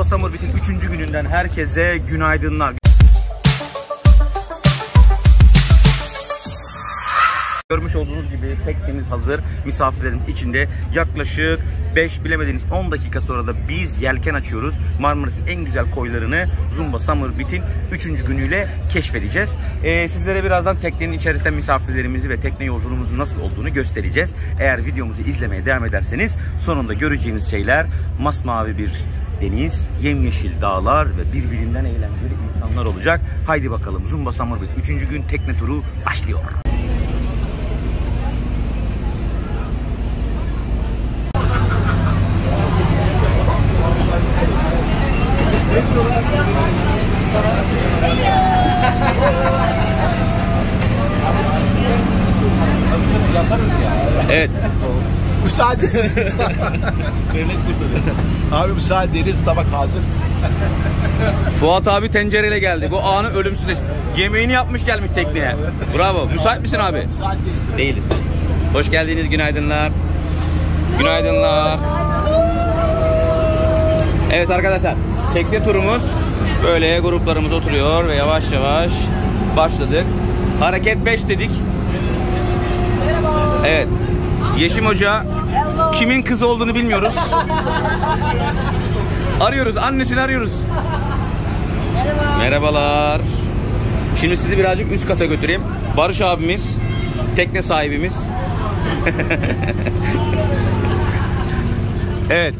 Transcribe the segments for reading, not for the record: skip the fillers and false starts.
Zumba Summer Beat'in 3. gününden herkese günaydınlar. Görmüş olduğunuz gibi teknemiz hazır. Misafirlerimiz içinde. Yaklaşık 5 bilemediniz 10 dakika sonra da biz yelken açıyoruz. Marmaris'in en güzel koylarını Zumba Summer Beat'in 3. günüyle keşfedeceğiz. Sizlere birazdan teknenin içerisinde misafirlerimizi ve tekne yolculuğumuzun nasıl olduğunu göstereceğiz. Eğer videomuzu izlemeye devam ederseniz sonunda göreceğiniz şeyler masmavi bir deniz, yemyeşil dağlar ve birbirinden eğlenceli insanlar olacak. Haydi bakalım, Zumba Summer Beat 3. gün tekne turu başlıyor. Evet. Müsaade ediniz. Abi müsaade ediniz, tabak hazır. Fuat abi tencereyle geldi. Bu anı ölümsüz. Yemeğini yapmış gelmiş tekneye. Bravo. Müsait misin abi? Müsaade Değiliz. Hoş geldiniz. Günaydınlar. Günaydınlar. Evet arkadaşlar. Tekne turumuz böyle gruplarımız oturuyor ve yavaş yavaş başladık. Hareket 5 dedik. Evet. Yeşim Hoca kimin kızı olduğunu bilmiyoruz. Arıyoruz. Annesini arıyoruz. Merhabalar. Şimdi sizi birazcık üst kata götüreyim. Barış abimiz, tekne sahibimiz. Evet.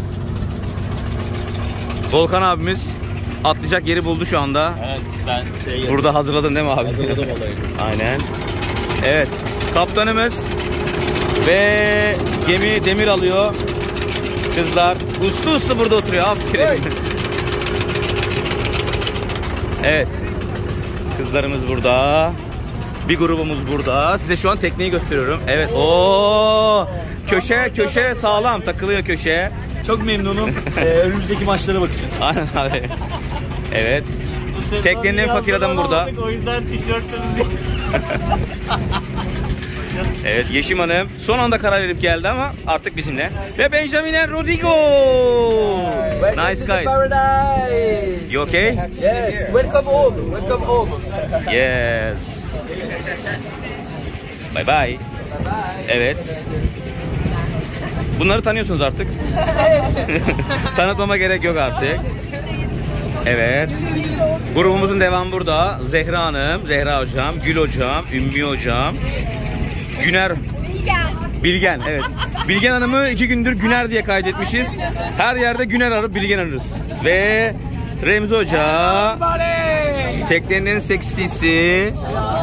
Volkan abimiz atlayacak yeri buldu şu anda. Evet, ben burada hazırladın değil mi abi? Hazırladım olayı. Aynen. Evet. Kaptanımız ve gemi demir alıyor. Kızlar uslu burada oturuyor. Aferin. Evet. Kızlarımız burada. Bir grubumuz burada. Size şu an tekneyi gösteriyorum. Evet. Oo! Köşe sağlam takılıyor köşeye. Çok memnunum. Önümüzdeki maçlara bakacağız. Aynen abi. Evet. Teknenin en fakir adamı burada. O yüzden tişörtümüzü. Evet, Yeşim Hanım son anda karar verip geldi ama artık bizimle. Ve Benjamin Rodrigo. Nice guys. You okay? Yes, welcome home. Welcome home. Yes. Bye bye. Evet. Bunları tanıyorsunuz artık. Tanıtmama gerek yok artık. Evet. Grubumuzun devamı burada. Zehra Hanım, Zehra Hocam, Gül Hocam, Ümmü Hocam, Güner, Bilgen. Evet. Bilgen Hanım'ı 2 gündür Güner diye kaydetmişiz. Her yerde Güner arıp Bilgen ararız. Ve Remzi Hoca, teknenin en seksisi.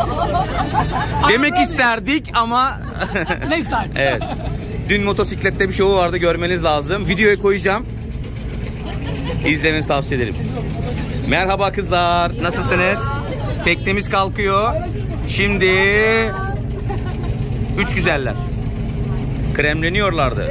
Demek isterdik ama evet. Dün motosiklette bir şovu vardı, görmeniz lazım. Videoya koyacağım. İzlemenizi tavsiye ederim. Merhaba kızlar, nasılsınız? Teknemiz kalkıyor. Şimdi 3 güzeller. Kremleniyorlardı.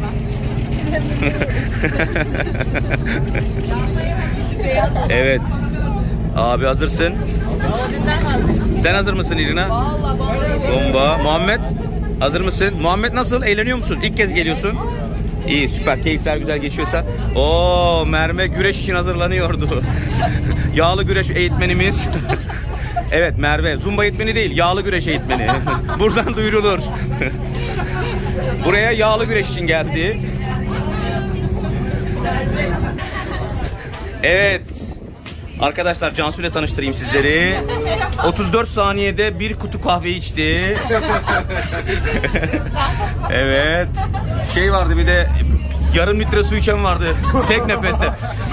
Evet. Abi hazırsın. Sen hazır mısın İrina? Bomba. Muhammed hazır mısın? Muhammed nasıl? Eğleniyor musun? İlk kez geliyorsun. İyi, süper. Keyifler güzel geçiyorsa. Oo, Merve güreş için hazırlanıyordu. Yağlı güreş eğitmenimiz. Evet, Merve Zumba eğitmeni değil, yağlı güreş eğitmeni. Buradan duyurulur. Buraya yağlı güreş için geldi. Evet. Arkadaşlar Cansu ile tanıştırayım sizleri. 34 saniyede bir kutu kahve içti. Evet. Şey vardı bir de yarım litre su içen vardı. Tek nefeste.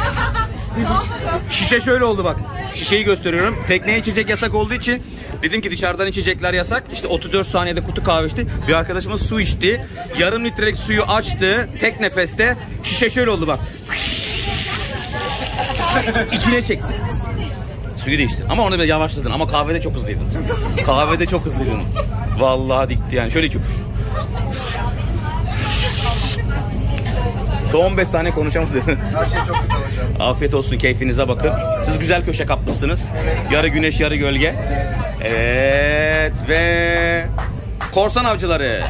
Şişe şöyle oldu bak. Şişeyi gösteriyorum. Tekneye içecek yasak olduğu için dedim ki dışarıdan içecekler yasak. İşte 34 saniyede kutu kahve içti. Bir arkadaşımız su içti. Yarım litrelik suyu açtı. Tek nefeste. Şişe şöyle oldu bak. İçine çekti. Suyu değişti. Ama onu biraz yavaşladın. Ama kahvede çok hızlıydın. Kahvede çok hızlıydın. Vallahi dikti yani. Şöyle içiyor. Son 15 saniye konuşamadı. Her şey çok güzel hocam. Afiyet olsun, keyfinize bakın. Siz güzel köşe kapmışsınız. Yarı güneş, yarı gölge. Evet ve korsan avcıları.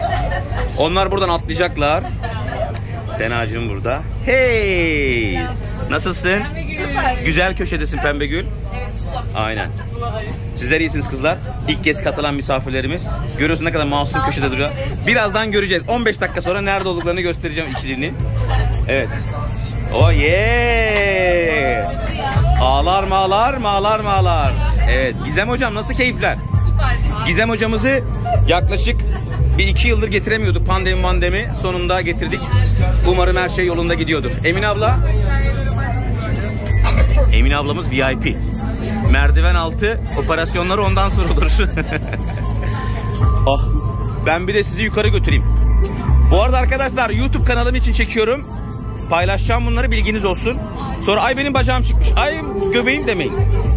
Onlar buradan atlayacaklar. Senacığım burada. Hey! Nasılsın? Süper. Güzel köşedesin Pembegül. Evet, Aynen. Sizler iyisiniz kızlar. İlk kez katılan misafirlerimiz. Görüyorsun ne kadar masum köşede duruyor. Birazdan göreceğiz. 15 dakika sonra nerede olduklarını göstereceğim ikilinin. Evet. Oh yeah. Ağlar mı ağlar mı ağlar mı ağlar. Evet. Gizem hocam nasıl keyifler? süper. Gizem hocamızı yaklaşık bir 2 yıldır getiremiyorduk. Pandemi sonunda getirdik. Umarım her şey yolunda gidiyordur. Emine abla. Emine ablamız VIP. Merdiven altı operasyonları ondan sonra olur. Oh, ben bir de sizi yukarı götüreyim. Bu arada arkadaşlar YouTube kanalım için çekiyorum. Paylaşacağım bunları, bilginiz olsun. Sonra ay benim bacağım çıkmış, ay göbeğim demeyin.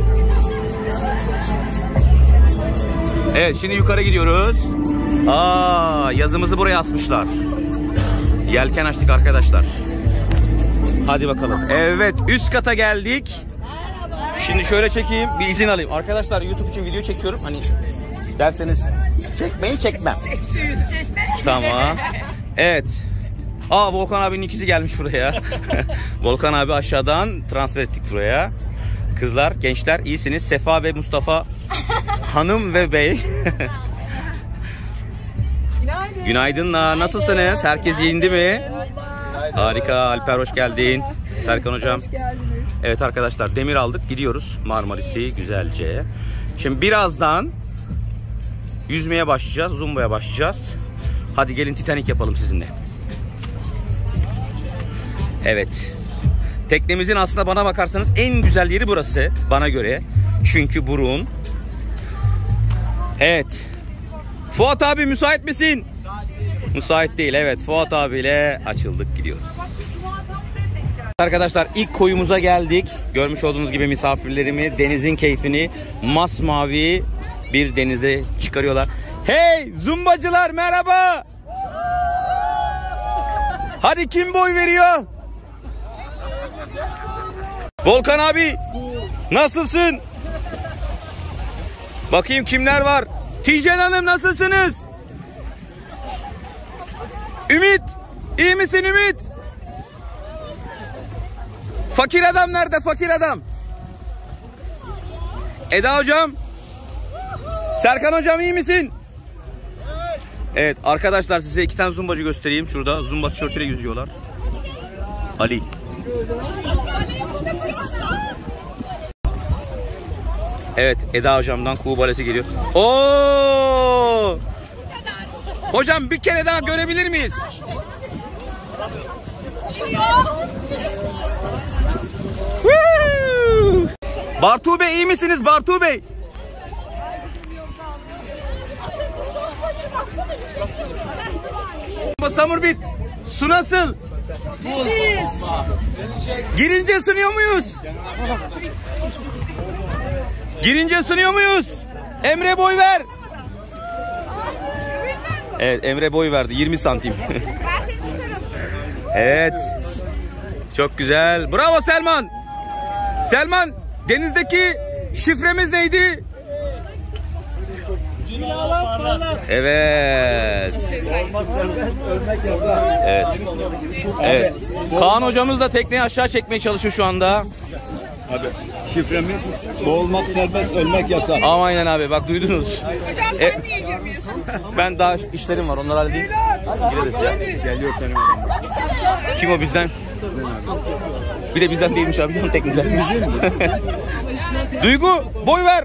Evet, şimdi yukarı gidiyoruz. Yazımızı buraya asmışlar. Yelken açtık arkadaşlar. Hadi bakalım. Evet, üst kata geldik. Şimdi şöyle çekeyim, bir izin alayım. Arkadaşlar YouTube için video çekiyorum. Hani derseniz çekmeyin, çekmem. Tamam. Evet. Volkan abinin ikisi gelmiş buraya. Volkan abi aşağıdan transfer ettik buraya. Kızlar, gençler iyisiniz. Sefa ve Mustafa hanım ve bey. Günaydın. Günaydınlar. Nasılsınız? Herkes iyiydi mi? Harika. Alper hoş geldin. Serkan hocam. Hoş geldiniz. Evet arkadaşlar, demir aldık, gidiyoruz Marmaris'i güzelce. Şimdi birazdan yüzmeye başlayacağız, zumbaya başlayacağız. Hadi gelin Titanic yapalım sizinle. Evet. Teknemizin aslında bana bakarsanız en güzel yeri burası bana göre. Çünkü burun. Evet. Fuat abi müsait misin? Müsait değil, evet. Fuat abiyle açıldık, gidiyoruz. Arkadaşlar ilk koyumuza geldik. Görmüş olduğunuz gibi misafirlerimi denizin keyfini masmavi bir denizde çıkarıyorlar. Hey zumbacılar merhaba. Hadi kim boy veriyor? Volkan abi nasılsın? Bakayım kimler var? Tijen Hanım nasılsınız? Ümit iyi misin Ümit? Fakir adam nerede? Fakir adam. Eda hocam. Serkan hocam iyi misin? Evet arkadaşlar, size 2 tane zumbacı göstereyim. Şurada zumba tişörtüyle yüzüyorlar. Ali. Evet, Eda hocamdan kuğu balesi geliyor. Oo! Hocam bir kere daha görebilir miyiz? Bartu Bey iyi misiniz Bartu Bey? Samurbit, su nasıl? Girince ısınıyor muyuz? Girince ısınıyor muyuz? Emre boy ver. Evet, Emre boy verdi 20 santim. Evet. Çok güzel. Bravo Selman. Selman, denizdeki şifremiz neydi? Evet. Evet. Evet. Kaan hocamız da tekneyi aşağı çekmeye çalışıyor şu anda. Abi şifremi boğulmak serbest, ölmek yasak. Aynen abi, bak duydunuz. Hocam sen niye girmiyorsun? Ben daha işlerim var, onları halledeyim. Gireriz ya. Geliyor benim adam. Kim o bizden? Bir de bizden değilmiş abi, onun teknikler. Duygu boy ver.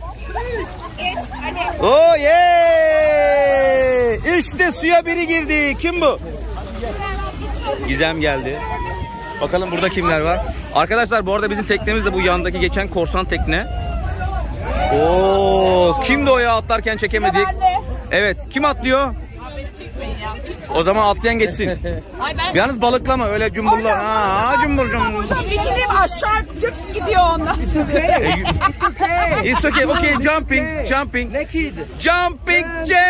Oh yeah! İşte suya biri girdi. Kim bu? Gizem geldi. Bakalım burada kimler var? Arkadaşlar bu arada bizim teknemiz de bu yandaki geçen korsan tekne. Oo, kimdi o ya, atlarken çekemedik. Evet, kim atlıyor? O zaman atlayan geçsin. Yalnız balıklama, öyle cumburla. Cumbur cumbur. Bikinim aşağı cık gidiyor ondan sonra. It's okay, okay, jumping. Naked. Jumping jack.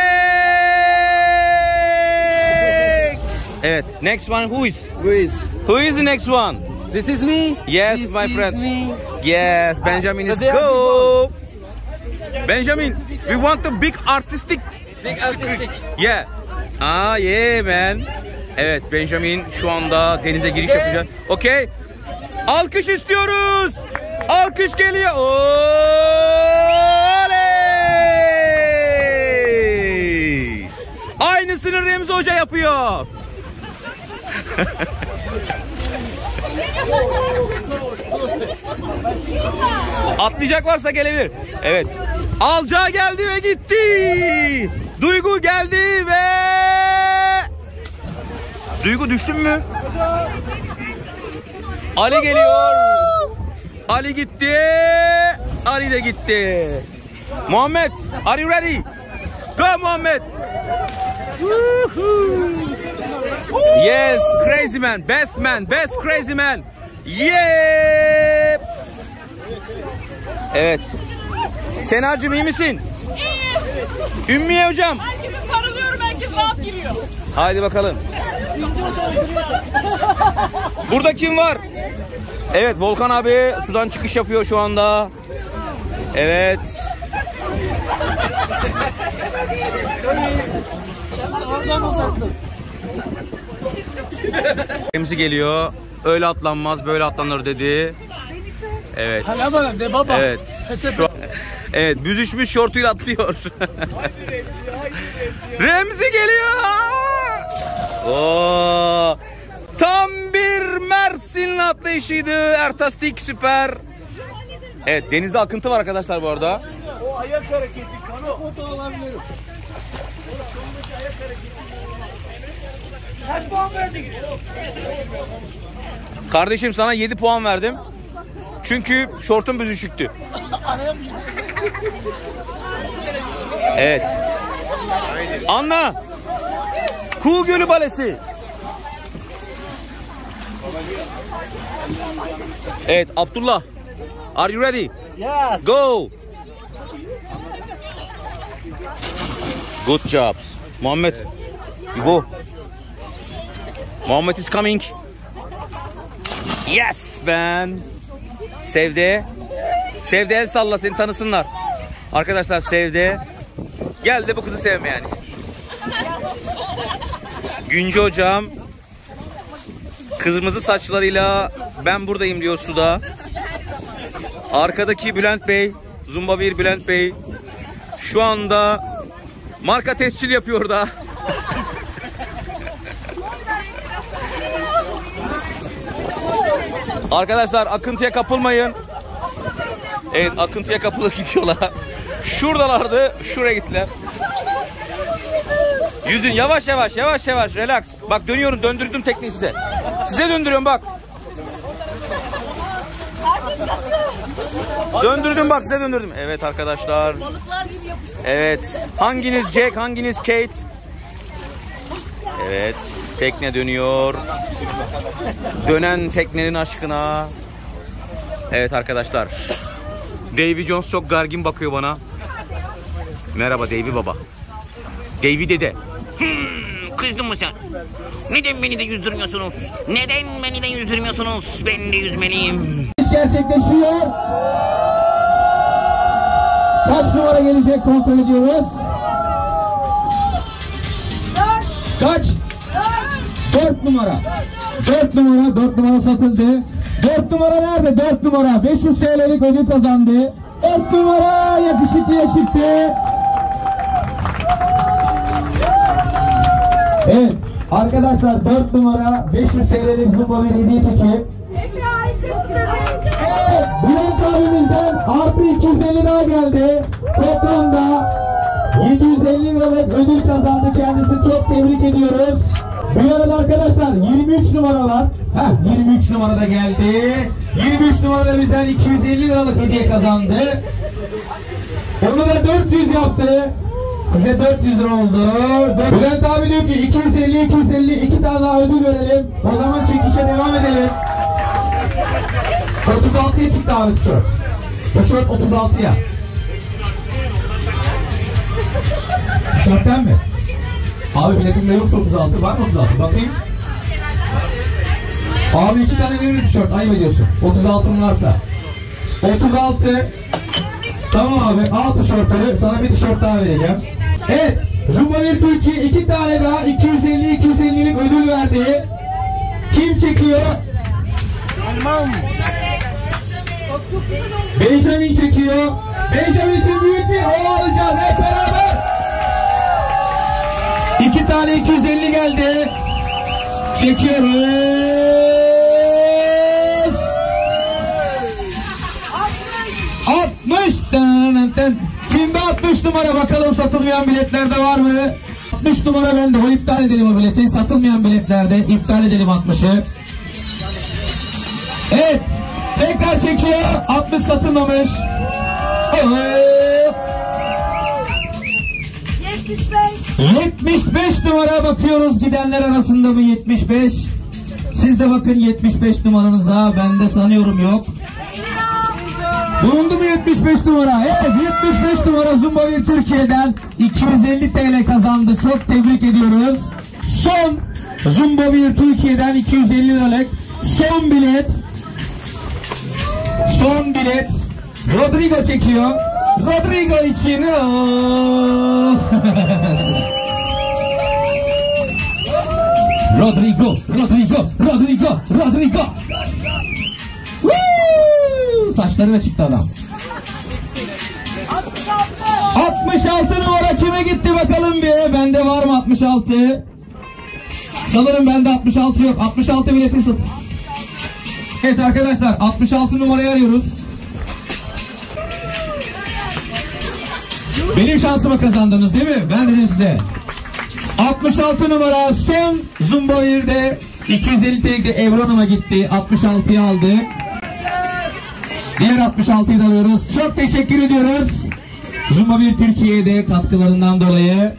Evet, next one who is? Who is the next one? This is me. Yes, This my is friend. me. Yes, Benjamin is There go. Benjamin, we want the big artistic. Big artistic. Yeah. Yeah man. Evet, Benjamin şu anda denize giriş yapacak. Okay. Alkış istiyoruz. Alkış geliyor. Oley! Aynısını Remzi Hoca yapıyor. Atlayacak varsa gelebilir. Evet. Alca geldi ve gitti. Duygu geldi ve... Duygu düştün mü? Ali geliyor. Ali gitti. Ali de gitti. Muhammed, are you ready? Go Muhammed. Yes, crazy man, best crazy man. Yep. Evet. Senacığım iyi misin? İyiyim. Ümmiye hocam. Herkese sarılıyorum, herkes rahat giriyor. Haydi bakalım. Burada kim var? Evet, Volkan abi sudan çıkış yapıyor şu anda. Evet. Remzi geliyor. Öyle atlanmaz, böyle atlanır dedi. Evet. Evet. Evet, büzüşmüş şortuyla atlıyor. Remzi geliyor. Oo! Tam bir Mersinli atlayışıydı. Ertastik süper. Evet, denizde akıntı var arkadaşlar bu arada. O ayak hareketi kano. Foto alabilirim. Kaç puan verdin? Kardeşim sana 7 puan verdim. Çünkü şortun büzüşüktü. Evet. Anla. Kuğu Gölü Balesi. Evet, Abdullah. Are you ready? Yes. Go. Good job. Muhammed. You go. Muhammed is coming. Yes man. Sevde. Sevde el salla, seni tanısınlar. Arkadaşlar Sevde. Gel de bu kızı sevme yani. Güncü hocam. Kırmızı saçlarıyla ben buradayım diyor suda. Arkadaki Bülent Bey. Zumba 1 Bülent Bey. Şu anda marka tescil yapıyor da. Arkadaşlar akıntıya kapılmayın. Evet, akıntıya kapılıp gidiyorlar. Şuradalardı, şuraya gittiler. Yüzün yavaş yavaş relax. Bak dönüyorum, döndürdüm tekniği size. Size döndürüyorum bak. Döndürdüm bak, size döndürdüm. Evet arkadaşlar. Evet. Hanginiz Jack, hanginiz Kate? Evet. Tekne dönüyor. Dönen teknenin aşkına. Evet arkadaşlar. Davy Jones çok gergin bakıyor bana. Merhaba Davy baba. Davy dede. Kızdın mı sen? Neden beni de yüzdürmüyorsunuz? Neden beni de yüzdürmüyorsunuz? Ben de yüzmeliyim. Gerçekleşiyor. Kaç numara gelecek kontrol ediyoruz. Kaç? 4 numara. 4 numara. 4 numara satıldı. 4 numara nerede? 4 numara. 500 TL'lik ödül kazandı. 4 numara yakışıklıya çıktı. Evet. Arkadaşlar 4 numara 500 TL'lik zumba bir hediye çeki. Evet. Bülent abimizden artı 250 daha geldi. Toplamda 750 liralık ödül kazandı. Kendisini çok tebrik ediyoruz. Bu arada arkadaşlar 23 numara var. 23 numara da geldi. 23 numarada bizden 250 liralık hediye kazandı. Onu da 400 yaptı. Bize 400 lira oldu. Bülent abi diyor ki 250 2 tane daha ödül verelim. O zaman çekişe devam edelim. 36'ya çıktı abi tişört. Tişört 36'ya. Tişörtten mi? Abi biletimde yoksa 36. Var mı 36? Bakayım. Abi 2 tane veririm tişört. Ayıp ediyorsun. 36'ın varsa. 36. Tamam abi. Al tişörtleri. Sana bir tişört daha vereceğim. Evet. Zumba 1 Türkiye 2 tane daha 250'lik ödül verdi. Kim çekiyor? Benjamin çekiyor. Benjamin için büyük bir hava alacağız hep beraber. 2 tane 250 geldi. Çekiyoruz. 60. Kimde 60 numara, bakalım satılmayan biletlerde var mı? 60 numara bende. O iptal edelim o bileti. Satılmayan biletlerde iptal edelim 60'ı. Evet. Tekrar çekiyor. 60 satılmamış. 75 numara bakıyoruz, gidenler arasında mı 75? Siz de bakın 75 numaranıza, ben de sanıyorum yok. Bulundu mu 75 numara? Evet, 75 numara Zumba Bir Türkiye'den 250 TL kazandı. Çok tebrik ediyoruz. Son Zumba Bir Türkiye'den 250 liralık son bilet. Son bilet. Rodrigo çekiyor. Rodrigo için. Rodrigo. Woo! Saçları da çıktı adam. 66 numara kime gitti bakalım bir. Bende var mı 66? Sanırım bende 66 yok. 66 bileti sat. Evet arkadaşlar, 66 numarayı arıyoruz. Benim şansıma kazandınız değil mi? Ben dedim size. 66 numara son Zumba 1'de 250 TL'de Ebru Hanım'a gitti. 66'yı aldı. Diğer 66'yı da alıyoruz. Çok teşekkür ediyoruz Zumba 1 Türkiye'de katkılarından dolayı.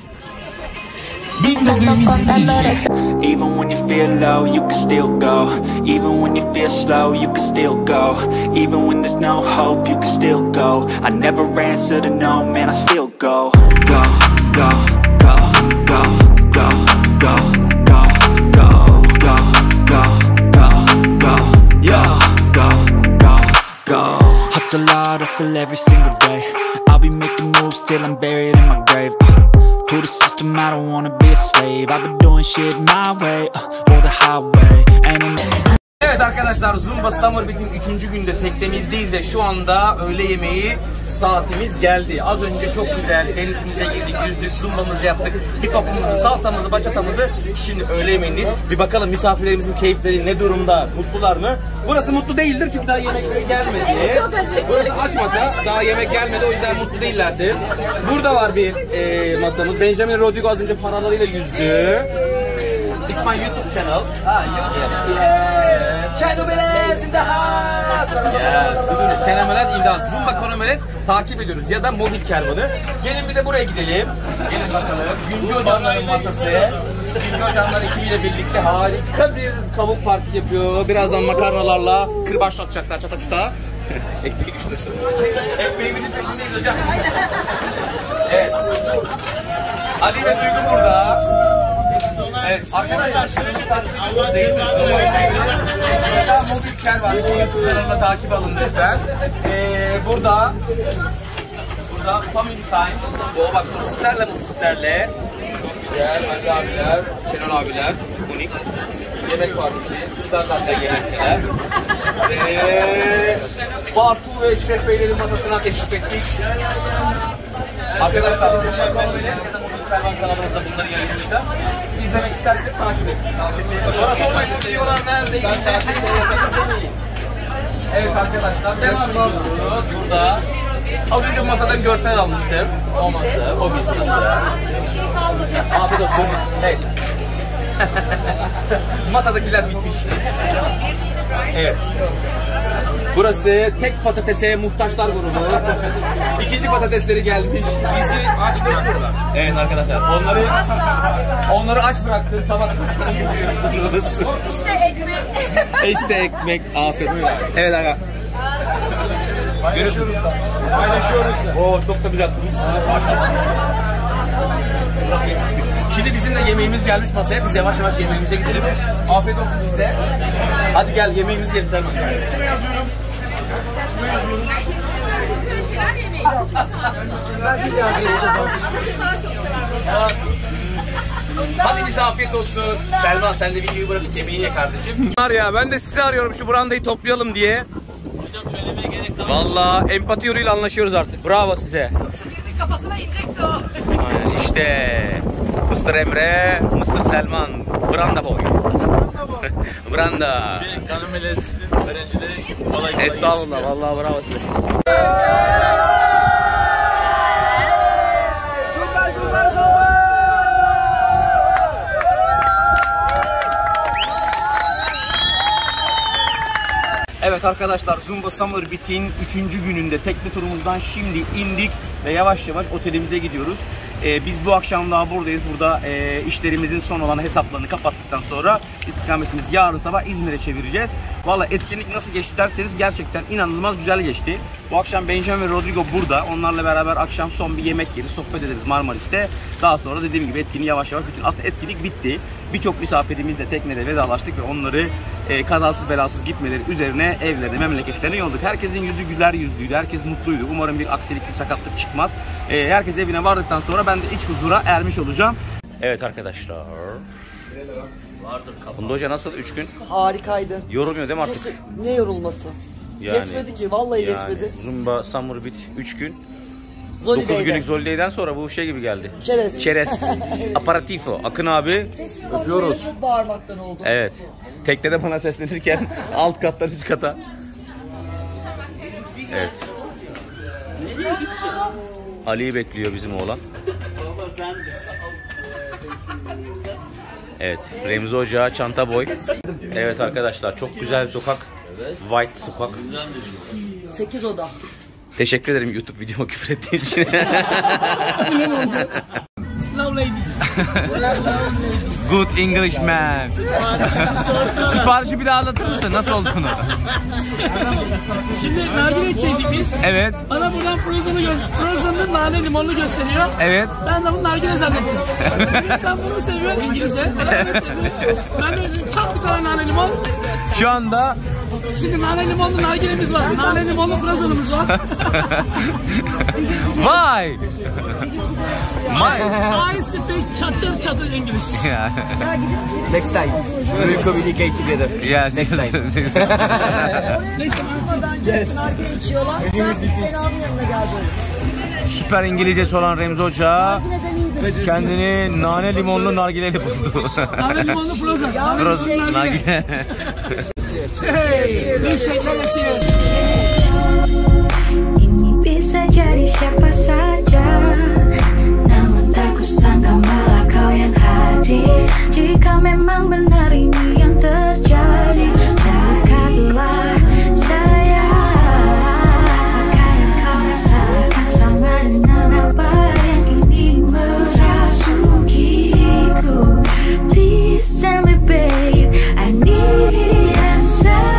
Even when you feel low, you can still go. Even when you feel slow, you can still go. Even when there's no hope, you can still go. I never answer to no, man, I still go. Go, go, go, go, go, go, go, go, go, go, go, go, yeah, go, go, go. Hustle hard, hustle every single day. I'll be making moves till I'm buried in my grave. To the system, I don't wanna be a slave. I've been doing shit my way, or the highway. Evet arkadaşlar, Zumba Summer Beat'in 3. günde teknemizdeyiz ve şu anda öğle yemeği saatimiz geldi. Az önce çok güzel denizimize girdik, yüzdük, zumbamızı yaptık, hip hop'umuzu, salsamızı, bachatamızı. Şimdi öğle yemeğindeyiz. Bir bakalım misafirlerimizin keyifleri ne durumda, mutlular mı? Burası mutlu değildir çünkü daha yemekleri gelmedi. Burası açmasa daha yemek gelmedi, o yüzden mutlu değillerdi. Burada var bir masamız. Benjamin Rodrigo az önce paralarıyla yüzdü. It's my YouTube channel. Kenomeles in the house. Yes, Kenomeles in the house. Zumba Kenomeles takip ediyoruz ya da mobil kervanı. Gelin bir de buraya gidelim. Gelin bakalım. Güncü Hocamların masası. Güncü Hocamlar ekibiyle birlikte harika bir tavuk partisi yapıyor. Birazdan makarnalarla kırbaçlatacaklar çataçta. Ekmeği düşünürsün. Ekmeğimizin peşindeyiz hocam. Evet. Ali ve Duygu burada. Evet arkadaşlar, şimdi takip ediyoruz. Burada mobil kervan, YouTube kanalına takip alın lütfen. Burada family time. O bak, sosislerle. Çok güzel, Ali abiler, Şenol abiler, unik. Yemek partisi, kızlar zaten yemekteler. Bartu ve Şef Beylerin masasına teşrif ettik. Arkadaşlar, Kervan kanalımızda bunları yayınlayacağız. İzlemek isterseniz takip edin. Sonra sormayın, diyorlar neredeyim, neredeyim. Evet arkadaşlar, devam ediyoruz. Burada az önce masadan görsel almıştım. O masa, o masası. Afiyet olsun. Evet. Masadakiler bitmiş. Evet. Burası tek patatese muhtaçlar grubu. İkinci patatesleri gelmiş. Bizi aç bıraktılar. Evet arkadaşlar. Onları aç bıraktı. Tabaklarına gidiyoruz. İşte ekmek. İşte ekmek. Afiyet. Evet arkadaşlar. Görüşürüz. Paylaşıyoruz. Oo, çok da güzel. Şimdi bizim de yemeğimiz gelmiş masaya. Biz yavaş yavaş yemeğimize gidelim. Afiyet olsun size. Hadi gel yemeğimizi yiyelim sen. Hadi bize afiyet olsun. Selman, sen de videoyu bırakıp yemeğini ye kardeşim. Var ya, ben de sizi arıyorum şu brandayı toplayalım diye. Vallahi empati yoluyla anlaşıyoruz artık. Bravo size. Kafasına inecekti o. Aynen işte. Mr. Emre, Mr. Selman, Branda boy. Branda. Kanamelesi'nin öğrencileri kolay kolay Estağfurullah, vallahi bravo size. Evet arkadaşlar, Zumba Summer Beat'in 3. gününde tekne turumuzdan şimdi indik ve yavaş yavaş otelimize gidiyoruz. Biz bu akşam daha buradayız. Burada işlerimizin son olan hesaplarını kapattıktan sonra istikametimiz yarın sabah İzmir'e çevireceğiz. Valla etkinlik nasıl geçti derseniz gerçekten inanılmaz güzel geçti. Bu akşam Benjamin ve Rodrigo burada. Onlarla beraber akşam son bir yemek yeriz, sohbet ederiz Marmaris'te. Daha sonra dediğim gibi etkinliği yavaş yavaş bitti. Aslında etkinlik bitti. Birçok misafirimizle teknede vedalaştık ve onları kazasız belasız gitmeleri üzerine evlerine, memleketlerine yolladık. Herkesin yüzü güler yüzlüydü, herkes mutluydu. Umarım bir aksilik, bir sakatlık çıkmaz. Herkes evine vardıktan sonra ben de iç huzura ermiş olacağım. Evet arkadaşlar. Funda Hoca nasıl 3 gün? Harikaydı. Yorulmuyor değil mi artık? Ne yorulması? Yani, yetmedi ki, vallahi yetmedi. Zumba Summer Beat 3 gün. Zolidey'den. 9 günlük Zolidey'den sonra bu şey gibi geldi. Çerez. Çerez. Aparatifo. Akın abi. Sesimi öpüyoruz. Çok bağırmaktan oldu. Evet. Teknede bana seslenirken alt kattan üst kata. Evet. Ali'yi bekliyor bizim oğlan. Evet. Remzi Hoca, Çanta Boy. Evet arkadaşlar, çok güzel bir sokak. White sokak. 8 oda. Teşekkür ederim YouTube videoma küfür ettiğin için. Good English man. Siparişi bir daha anlatır mısın? Nasıl olduğunu? Şimdi nargile içeydik biz. Evet. Bana buradan Frozen'ın nane limonlu gösteriyor. Evet. Ben de bunu nargile zannettim. Sen bunu seviyorsun İngilizce. Evet dedi. Ben de çat bir tane nane limon. Şu anda şimdi nane limonlu nargilemiz var. Nane limonlu Frozen'ımız var. Vay! I speak çatır çatır English. Next time we will communicate together. Yeah, Next time. Nargile içiyorlar. Sen Sena'nın yanına geldin. Süper İngilizcesi olan Remzi Hoca kendini nane limonlu nargileli buldu. Nane limonlu Frozen. Frozen nargile. Hey, milkshake cheers. Ini bisa jadi siapa saja, namun tak kusangka malah kau yang hadir. Jika memang benar ini yang terjadi, cakaplah saya. Apa yang kau rasakan sama dengan apa yang kini merasukiku? Please tell me babe, I need the answer.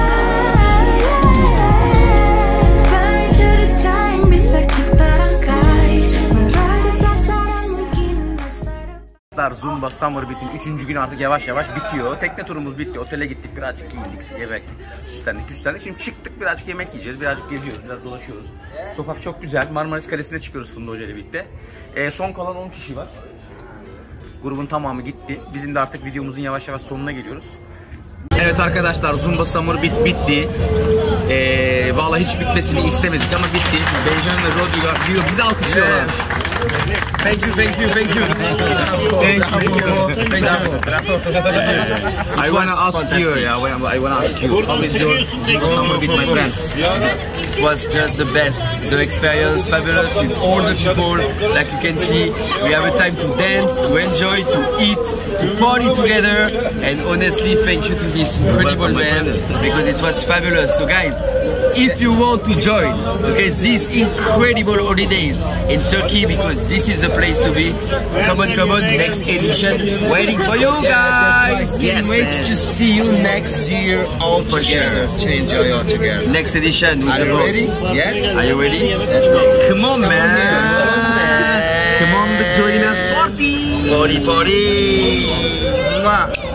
Zumba Summer Beat'in 3. günü artık yavaş yavaş bitiyor. Tekne turumuz bitti. Otele gittik, birazcık giyindik, yemek, süslendik. Şimdi çıktık, birazcık yemek yiyeceğiz, birazcık geziyoruz, biraz dolaşıyoruz. Sokak çok güzel. Marmaris Kalesi'ne çıkıyoruz Funda Hoca ile birlikte. Son kalan 10 kişi var. Grubun tamamı gitti. Bizim de artık videomuzun yavaş yavaş sonuna geliyoruz. Evet arkadaşlar, Zumba Summer Beat bitti. Vallahi hiç bitmesini istemedik ama bitti. Benjamin ve Rodrigo bizi alkışlıyorlar. Thank you. I wanna ask you, I wanna ask you, how is your summer with my friends? It was just the best. The experience fabulous with all the people. Like you can see, we have a time to dance, to enjoy, to eat, to party together. And honestly, thank you to this incredible man because it was fabulous. So guys, if you want to join, okay, these incredible holidays in Turkey, because this is the place to be. Come on, next edition waiting for you guys. Can't wait to see you next year all together. To enjoy all together. Next edition with the boss. Ready? Yes. Are you ready? Let's go. Come on, man. Come on to join us, party. Party. Mwah.